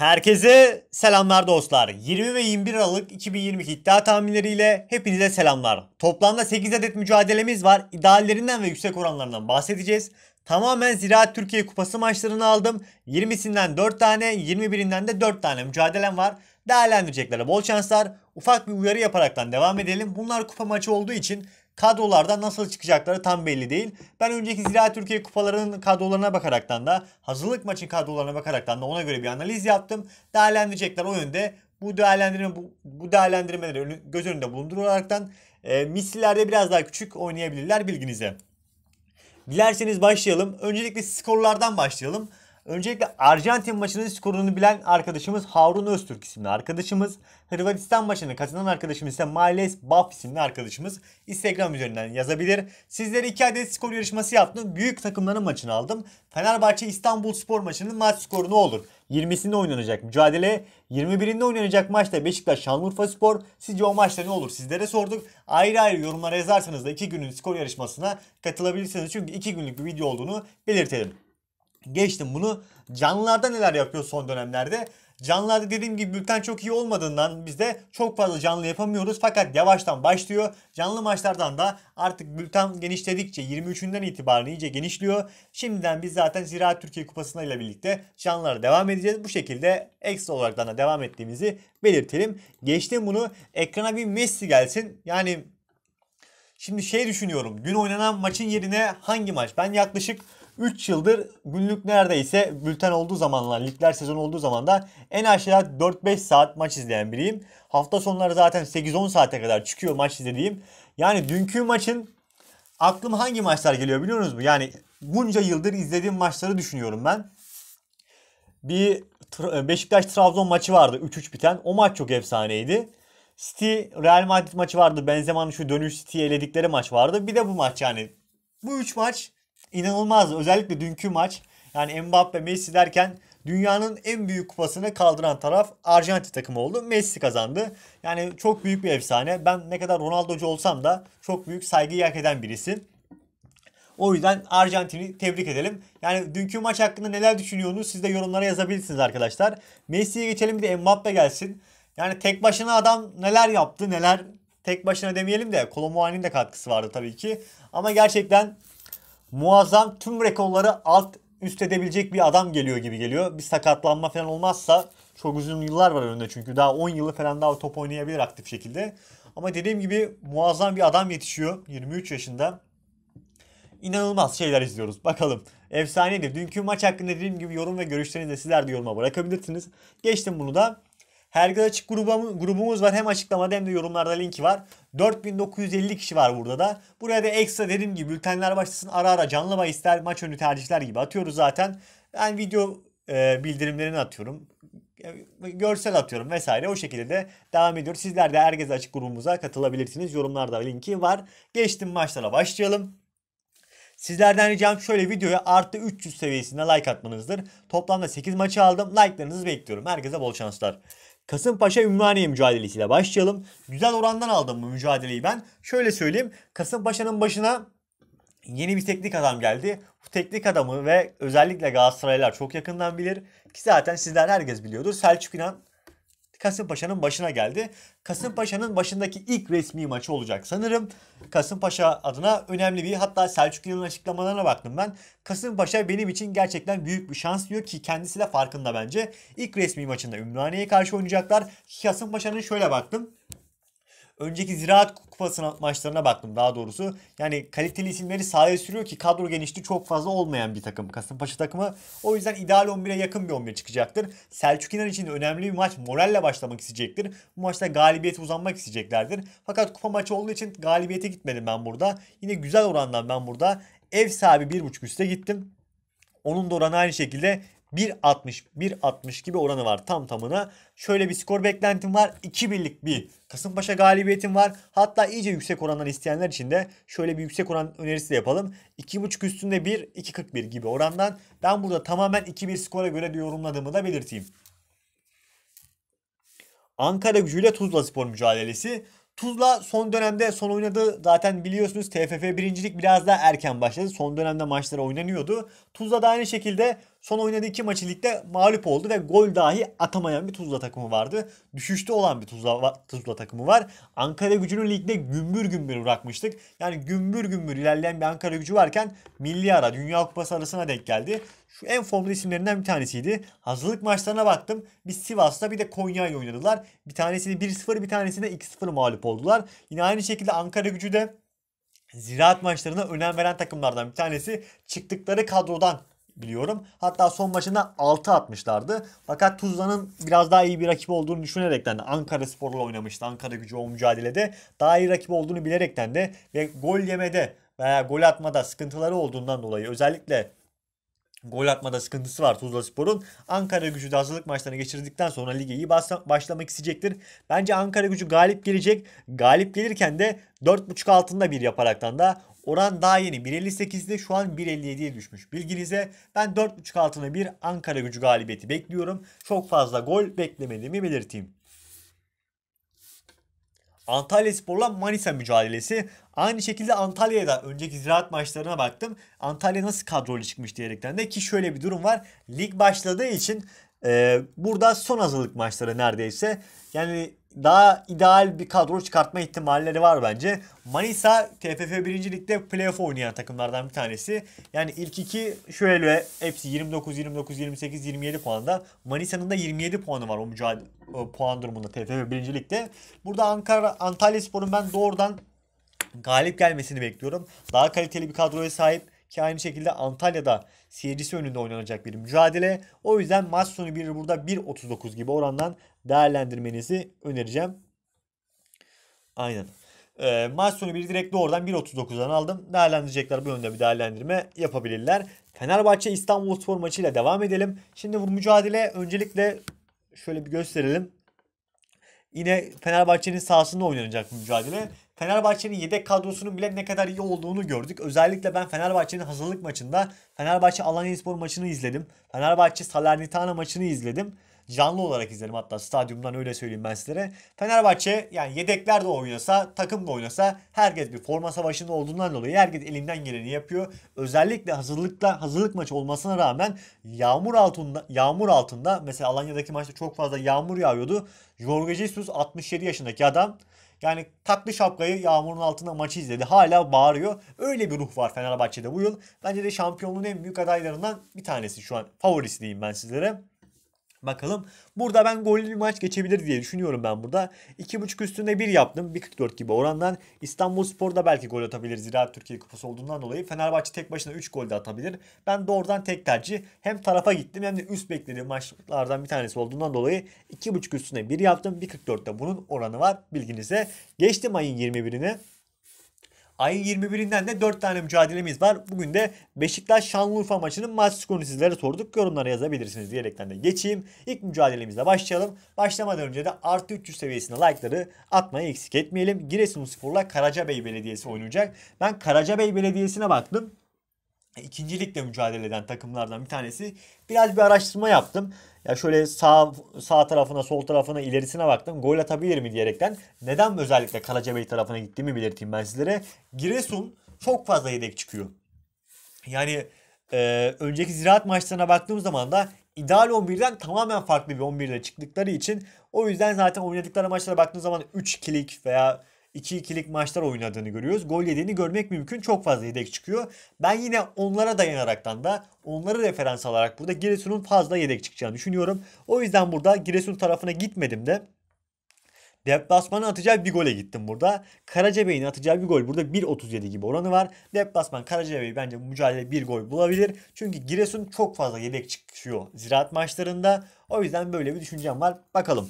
Herkese selamlar dostlar. 20 ve 21 Aralık 2022 iddia tahminleriyle hepinize selamlar. Toplamda 8 adet mücadelemiz var. İdeallerinden ve yüksek oranlarından bahsedeceğiz. Tamamen Ziraat Türkiye Kupası maçlarını aldım. 20'sinden 4 tane, 21'inden de 4 tane mücadelem var. Değerlendireceklere bol şanslar. Ufak bir uyarı yaparaktan devam edelim. Bunlar kupa maçı olduğu için kadrolarda nasıl çıkacakları tam belli değil. Ben önceki Ziraat Türkiye kupalarının kadrolarına bakaraktan da hazırlık maçın kadrolarına bakaraktan da ona göre bir analiz yaptım. Değerlendirecekler o yönde. Bu değerlendirmeleri göz önünde bulunduraraktan misillerde biraz daha küçük oynayabilirler bilginize. Dilerseniz başlayalım. Öncelikle skorlardan başlayalım. Öncelikle Arjantin maçının skorunu bilen arkadaşımız Harun Öztürk isimli arkadaşımız. Hırvatistan maçını kazanan arkadaşımız ise Miles Buff isimli arkadaşımız. Instagram üzerinden yazabilir. Sizlere 2 adet skor yarışması yaptım. Büyük takımların maçını aldım. Fenerbahçe İstanbulspor maçının maç skoru ne olur? 20'sinde oynanacak mücadele. 21'inde oynanacak maçta Beşiktaş Şanlıurfaspor. Sizce o maçta ne olur? Sizlere sorduk. Ayrı ayrı yorumlara yazarsanız da 2 günün skor yarışmasına katılabilirsiniz. Çünkü 2 günlük bir video olduğunu belirtelim. Geçtim bunu. Canlılarda neler yapıyor son dönemlerde? Canlılarda dediğim gibi bülten çok iyi olmadığından biz de çok fazla canlı yapamıyoruz. Fakat yavaştan başlıyor. Canlı maçlardan da artık bülten genişledikçe 23'ünden itibaren iyice genişliyor. Şimdiden biz zaten Ziraat Türkiye Kupası'na ile birlikte canlılara devam edeceğiz. Bu şekilde ekstra olarak da devam ettiğimizi belirtelim. Geçtim bunu. Ekrana bir Messi gelsin. Yani şimdi düşünüyorum. Dün oynanan maçın yerine hangi maç? Ben yaklaşık 3 yıldır günlük neredeyse bülten olduğu zamanlar, ligler sezonu olduğu zaman da en aşağı 4-5 saat maç izleyen biriyim. Hafta sonları zaten 8-10 saate kadar çıkıyor maç izlediğim. Yani dünkü maçın aklıma hangi maçlar geliyor biliyor musunuz? Yani bunca yıldır izlediğim maçları düşünüyorum ben. Bir Beşiktaş Trabzon maçı vardı 3-3 biten. O maç çok efsaneydi. City Real Madrid maçı vardı. Benzema'nın şu dönüş City'yi eledikleri maç vardı. Bir de bu maç yani. Bu 3 maç inanılmazdı. Özellikle dünkü maç. Yani Mbappe, Messi derken dünyanın en büyük kupasını kaldıran taraf Arjantin takımı oldu. Messi kazandı. Yani çok büyük bir efsane. Ben ne kadar Ronaldo'cu olsam da çok büyük saygıyı hak eden birisi. O yüzden Arjantin'i tebrik edelim. Yani dünkü maç hakkında neler düşünüyorsunuz? Siz de yorumlara yazabilirsiniz arkadaşlar. Messi'ye geçelim, bir de Mbappe gelsin. Yani tek başına adam neler yaptı neler. Tek başına demeyelim de Kolo Muani'nin de katkısı vardı tabii ki. Ama gerçekten muazzam, tüm rekorları alt üst edebilecek bir adam geliyor gibi geliyor. Bir sakatlanma falan olmazsa, çok uzun yıllar var önünde çünkü daha 10 yılı falan daha top oynayabilir aktif şekilde. Ama dediğim gibi muazzam bir adam yetişiyor 23 yaşında. İnanılmaz şeyler izliyoruz. Bakalım. Efsaneydi. Dünkü maç hakkında dediğim gibi yorum ve görüşlerinizi de sizler de yoruma bırakabilirsiniz. Geçtim bunu da. Herkes Açık grubumuz var. Hem açıklamada hem de yorumlarda linki var. 4950 kişi var burada da. Buraya da ekstra dediğim gibi bültenler başlasın. Ara ara canlı bahisler, maç önü tercihler gibi atıyoruz zaten. Ben video bildirimlerini atıyorum. Görsel atıyorum vesaire. O şekilde de devam ediyor. Sizler de Herkes Açık grubumuza katılabilirsiniz. Yorumlarda linki var. Geçtim maçlara başlayalım. Sizlerden ricam şöyle videoya artı 300 seviyesinde like atmanızdır. Toplamda 8 maçı aldım. Like'larınızı bekliyorum. Herkese bol şanslar. Kasımpaşa Ümraniye mücadelesiyle başlayalım. Güzel orandan aldım bu mücadeleyi ben. Şöyle söyleyeyim. Kasımpaşa'nın başına yeni bir teknik adam geldi. Bu teknik adamı ve özellikle Galatasaraylılar çok yakından bilir. Ki zaten sizler herkes biliyordur. Selçuk İnan Kasımpaşa'nın başına geldi. Kasımpaşa'nın başındaki ilk resmi maçı olacak sanırım. Kasımpaşa adına önemli bir, hatta Selçuk Yıl'ın açıklamalarına baktım ben. Kasımpaşa benim için gerçekten büyük bir şans diyor ki kendisi de farkında bence. İlk resmi maçında Ümraniye'ye karşı oynayacaklar. Kasımpaşa'nın şöyle baktım. Önceki Ziraat Kupası maçlarına baktım daha doğrusu. Yani kaliteli isimleri sahaya sürüyor ki kadro genişliği çok fazla olmayan bir takım Kasımpaşa takımı. O yüzden ideal 11'e yakın bir 11 çıkacaktır. Selçuk İnan için de önemli bir maç. Moralle başlamak isteyecektir. Bu maçta galibiyete uzanmak isteyeceklerdir. Fakat kupa maçı olduğu için galibiyete gitmedim ben burada. Yine güzel orandan ben burada ev sahibi 1.5 üste gittim. Onun da oranı aynı şekilde 1.60 gibi oranı var tam tamına. Şöyle bir skor beklentim var. 2-1'lik bir Kasımpaşa galibiyetim var. Hatta iyice yüksek oranlar isteyenler için de şöyle bir yüksek oran önerisi de yapalım. 2.5 üstünde 1, 2.41 gibi orandan. Ben burada tamamen 2-1 skora göre de yorumladığımı da belirteyim. Ankara Gücü'yle Tuzlaspor mücadelesi. Tuzla son dönemde son oynadığı zaten biliyorsunuz, TFF birincilik biraz daha erken başladı. Son dönemde maçları oynanıyordu. Tuzla da aynı şekilde Son oynadığı 2 maçı ligde mağlup oldu ve gol dahi atamayan bir Tuzla takımı vardı. Düşüşte olan bir Tuzla takımı var. Ankara Gücü'nü ligde gümbür gümbür bırakmıştık. Yani gümbür gümbür ilerleyen bir Ankara Gücü varken milli ara, Dünya Kupası arasına denk geldi. Şu en formlu isimlerinden bir tanesiydi. Hazırlık maçlarına baktım. Bir Sivas'ta bir de Konya'yı oynadılar. Bir tanesini 1-0, bir tanesini 2-0 mağlup oldular. Yine aynı şekilde Ankara Gücü de Ziraat maçlarına önem veren takımlardan bir tanesi. Çıktıkları kadrodan biliyorum. Hatta son maçında 6 atmışlardı. Fakat Tuzla'nın biraz daha iyi bir rakip olduğunu düşünerekten de Ankaraspor'la oynamıştı. Ankara Gücü o mücadelede daha iyi rakip olduğunu bilerekten de ve gol yemede veya gol atmada sıkıntıları olduğundan dolayı özellikle gol atmada sıkıntısı var Tuzlaspor'un. Ankara Gücü de hazırlık maçlarını geçirdikten sonra lige iyi başlamak isteyecektir. Bence Ankara Gücü galip gelecek. Galip gelirken de 4.5 altında bir yaparaktan da oran daha yeni 1.58'de şu an 1.57'ye düşmüş. Bilginize ben 4.5 altına bir Ankara Gücü galibiyeti bekliyorum. Çok fazla gol beklemediğimi belirteyim. Antalyaspor'la Manisa mücadelesi. Aynı şekilde Antalya'ya da önceki ziraat maçlarına baktım. Antalya nasıl kadrolu çıkmış diyerekten de ki şöyle bir durum var. Lig başladığı için burada son hazırlık maçları neredeyse. Yani daha ideal bir kadro çıkartma ihtimalleri var bence. Manisa TFF 1. Lig'de playoff oynayan takımlardan bir tanesi. Yani ilk iki şöyle hepsi 29, 29, 28, 27 puanda. Manisa'nın da 27 puanı var o mücadele puan durumunda TFF 1. Lig'de. Burada Antalyaspor'un ben doğrudan galip gelmesini bekliyorum. Daha kaliteli bir kadroya sahip ki aynı şekilde Antalya'da seyircisi önünde oynanacak bir mücadele. O yüzden maç sonu bir burada 1.39 gibi orandan değerlendirmenizi önereceğim. Aynen. Maç sonu bir direkt doğrudan 1.39'dan aldım. Değerlendirecekler bu yönde bir değerlendirme yapabilirler. Fenerbahçe İstanbulspor maçıyla devam edelim. Şimdi bu mücadele öncelikle şöyle bir gösterelim. Yine Fenerbahçe'nin sahasında oynanacak bu mücadele. Fenerbahçe'nin yedek kadrosunun bile ne kadar iyi olduğunu gördük. Özellikle ben Fenerbahçe'nin hazırlık maçında Fenerbahçe Alanyaspor maçını izledim. Fenerbahçe Salernitana maçını izledim. Canlı olarak izledim hatta stadyumdan öyle söyleyeyim ben sizlere. Fenerbahçe yani yedekler de oynasa, takım da oynasa herkes bir forma savaşında olduğundan dolayı herkes elinden geleni yapıyor. Özellikle hazırlık maçı olmasına rağmen yağmur altında mesela Alanya'daki maçta çok fazla yağmur yağıyordu. Jorge Jesus 67 yaşındaki adam yani taktı şapkayı yağmurun altında maçı izledi. Hala bağırıyor. Öyle bir ruh var Fenerbahçe'de bu yıl. Bence de şampiyonluğun en büyük adaylarından bir tanesi şu an. Favorisi diyeyim ben sizlere. Bakalım. Burada ben gollü bir maç geçebilir diye düşünüyorum ben burada. 2.5 üstünde 1 yaptım. 1.44 gibi orandan. İstanbulspor'da belki gol atabilir. Ziraat Türkiye Kupası olduğundan dolayı. Fenerbahçe tek başına 3 gol de atabilir. Ben doğrudan tek tercih. Hem tarafa gittim hem de üst beklediğim maçlardan bir tanesi olduğundan dolayı 2.5 üstüne 1 yaptım. 1.44'te bunun oranı var. Bilginize. Geçtim ayın 21'ine. Ayın 21'inden de 4 tane mücadelemiz var. Bugün de Beşiktaş Şanlıurfa maçının maç skorunu sizlere sorduk. Yorumlara yazabilirsiniz diyerekten de geçeyim. İlk mücadelemizle başlayalım. Başlamadan önce de artı 300 seviyesinde like'ları atmayı eksik etmeyelim. Giresunspor'la Karacabey Belediyesi oynayacak. Ben Karacabey Belediyesi'ne baktım. İkinci ligde mücadele eden takımlardan bir tanesi. Biraz bir araştırma yaptım. Ya şöyle sağ tarafına, sol tarafına, ilerisine baktım. Gol atabilir mi diyerekten. Neden özellikle Karacabey tarafına gittiğimi belirteyim ben sizlere. Giresun çok fazla yedek çıkıyor. Yani önceki ziraat maçlarına baktığım zaman da ideal 11'den tamamen farklı bir 11'de çıktıkları için o yüzden zaten oynadıkları maçlara baktığım zaman 3-2'lik veya 2-2'lik maçlar oynadığını görüyoruz. Gol yediğini görmek mümkün. Çok fazla yedek çıkıyor. Ben yine onlara dayanaraktan da onları referans alarak burada Giresun'un fazla yedek çıkacağını düşünüyorum. O yüzden burada Giresun tarafına gitmedim de deplasmanın atacağı bir gole gittim burada. Karacabey'in atacağı bir gol burada 1.37 gibi oranı var. Deplasman Karacabey bence bu mücadele bir gol bulabilir. Çünkü Giresun çok fazla yedek çıkıyor ziraat maçlarında. O yüzden böyle bir düşüncem var. Bakalım.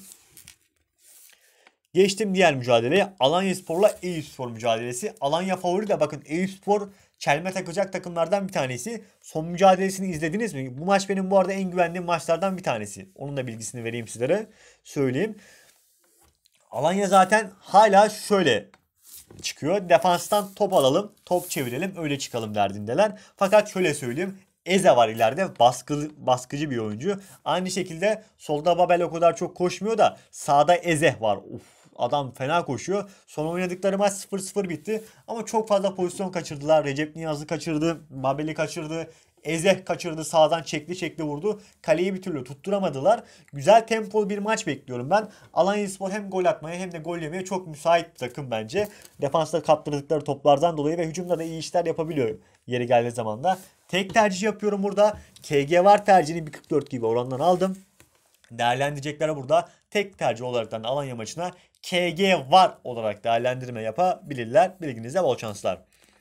Geçtim diğer mücadeleye. Alanyaspor'la Eyüpspor mücadelesi. Alanya favori de bakın Eyüpspor çelme takacak takımlardan bir tanesi. Son mücadelesini izlediniz mi? Bu maç benim bu arada en güvendiğim maçlardan bir tanesi. Onun da bilgisini vereyim sizlere. Söyleyeyim. Alanya zaten hala şöyle çıkıyor. Defanstan top alalım, top çevirelim, öyle çıkalım derdindeler. Fakat şöyle söyleyeyim. Eze var ileride. Baskıcı bir oyuncu. Aynı şekilde solda Babel o kadar çok koşmuyor da sağda Eze var. Uf, adam fena koşuyor. Son oynadıkları maç 0-0 bitti. Ama çok fazla pozisyon kaçırdılar. Recep Niyaz'ı kaçırdı. Babel'i kaçırdı. Eze kaçırdı, sağdan çekti vurdu. Kaleyi bir türlü tutturamadılar. Güzel tempolu bir maç bekliyorum ben. Alanyaspor hem gol atmaya hem de gol yemeye çok müsait bir takım bence. Defansta kaptırdıkları toplardan dolayı ve hücumda da iyi işler yapabiliyor yeri geldiği zaman da. Tek tercih yapıyorum burada. KG var tercihini 1.44 gibi orandan aldım. Değerlendirecekler burada tek tercih olaraktan Alanya maçına KG var olarak değerlendirme yapabilirler. Bilginize bol şanslar.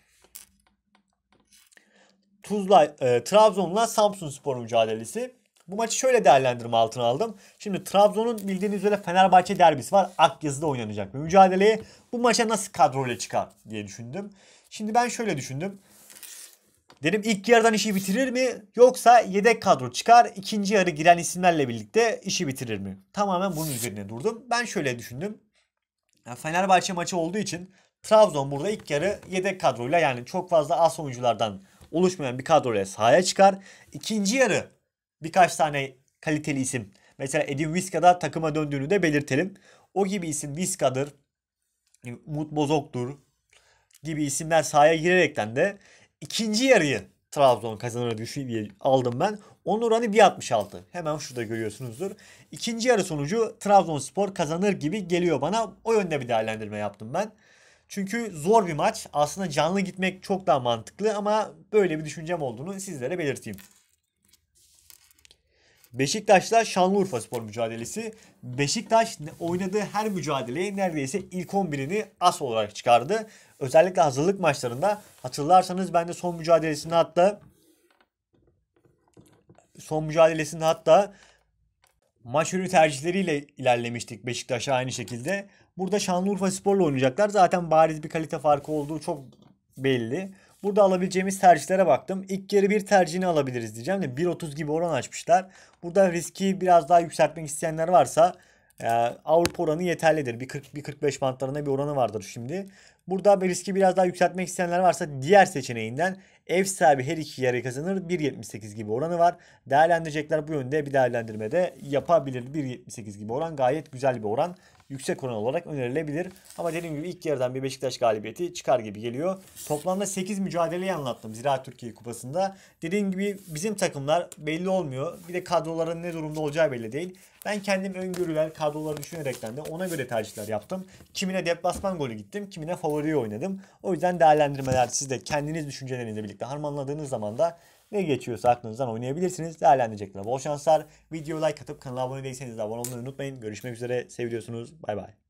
Trabzon'la Samsunspor mücadelesi. Bu maçı şöyle değerlendirme altına aldım. Şimdi Trabzon'un bildiğiniz üzere Fenerbahçe derbisi var. Akyazı'da oynanacak bir mücadeleye. Bu maça nasıl kadroyla çıkar diye düşündüm. Şimdi ben şöyle düşündüm. Dedim ilk yarıdan işi bitirir mi? Yoksa yedek kadro çıkar, ikinci yarı giren isimlerle birlikte işi bitirir mi? Tamamen bunun üzerine durdum. Ben şöyle düşündüm. Fenerbahçe maçı olduğu için Trabzon burada ilk yarı yedek kadroyla, yani çok fazla as oyunculardan oluşmayan bir kadroyla sahaya çıkar. İkinci yarı birkaç tane kaliteli isim, mesela Edin Visca'da takıma döndüğünü de belirtelim. O gibi isim Visca'dır, Umut Bozok'tur gibi isimler sahaya girerekten de ikinci yarıyı Trabzon kazanır diye aldım ben. Onun oranı 1.66. Hemen şurada görüyorsunuzdur. İkinci yarı sonucu Trabzonspor kazanır gibi geliyor bana. O yönde bir değerlendirme yaptım ben. Çünkü zor bir maç. Aslında canlı gitmek çok daha mantıklı ama böyle bir düşüncem olduğunu sizlere belirteyim. Beşiktaş'la Şanlıurfaspor mücadelesi. Beşiktaş oynadığı her mücadeleye neredeyse ilk 11'ini as olarak çıkardı. Özellikle hazırlık maçlarında hatırlarsanız ben de son mücadelesinde hatta maç yönü tercihleriyle ilerlemiştik Beşiktaş'a aynı şekilde. Burada Şanlıurfaspor'la oynayacaklar. Zaten bariz bir kalite farkı olduğu çok belli. Burada alabileceğimiz tercihlere baktım. İlk yarı bir tercihini alabiliriz diyeceğim de 1.30 gibi oran açmışlar. Burada riski biraz daha yükseltmek isteyenler varsa Avrupa oranı yeterlidir. Bir 40-45 bantlarında bir oranı vardır şimdi. Burada bir riski biraz daha yükseltmek isteyenler varsa diğer seçeneğinden ev sahibi her iki yarı kazanır 1.78 gibi oranı var. Değerlendirecekler bu yönde bir değerlendirme de yapabilir. 1.78 gibi oran gayet güzel bir oran. Yüksek oran olarak önerilebilir. Ama dediğim gibi ilk yarıdan bir Beşiktaş galibiyeti çıkar gibi geliyor. Toplamda 8 mücadeleyi anlattım Ziraat Türkiye Kupası'nda. Dediğim gibi bizim takımlar belli olmuyor. Bir de kadroların ne durumda olacağı belli değil. Ben kendim öngörüler, kadroları düşünerekten de ona göre tercihler yaptım. Kimine deplasman golü gittim, kimine favoriyi oynadım. O yüzden değerlendirmeler siz de kendiniz düşüncelerinizle birlikte harmanladığınız zaman da ne geçiyorsa aklınızdan oynayabilirsiniz. Değerlendirecekler. Bol şanslar. Videoya like atıp kanala abone değilseniz de abone olmayı unutmayın. Görüşmek üzere. Seviyorsunuz. Bay bay.